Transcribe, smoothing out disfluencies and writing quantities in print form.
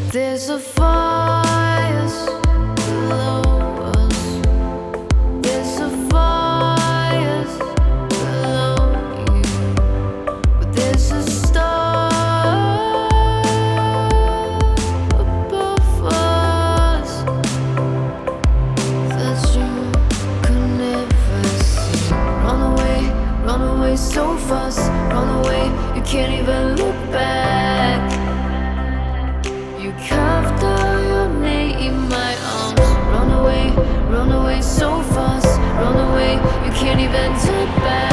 There's a fire below us. There's a fire below you. But there's a star above us that you could never see. Run away so fast. Run away, you can't even look back. You carved out your name in my arms. Run away so fast. Run away, you can't even turn back.